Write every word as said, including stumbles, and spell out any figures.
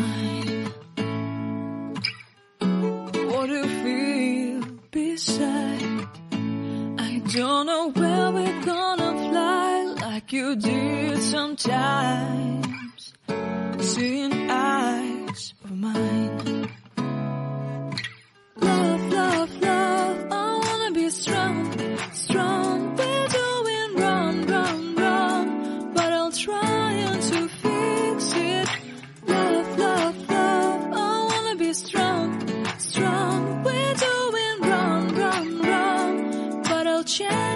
mine. What do you feel beside? I don't know where we're gonna fly like you did sometimes. Seeing eyes of mine. Love, love, love, I wanna be strong, strong. We're doing wrong, wrong, wrong, but I'll try to fix it. Love, love, love, I wanna be strong, strong. We're doing wrong, wrong, wrong, but I'll change.